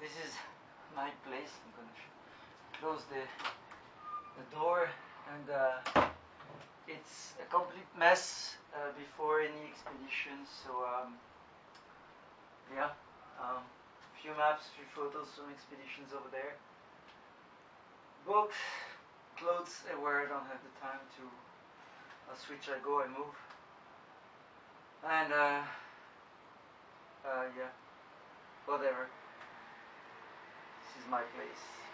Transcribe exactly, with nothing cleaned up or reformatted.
this is my place. I'm gonna close the the door, and uh, it's a complete mess uh, before any expedition. So um, yeah, um, few maps, few photos from expeditions over there. Books, clothes I wear. I don't have the time to uh, switch. I go, I move, and uh, uh, yeah, whatever. This is my place.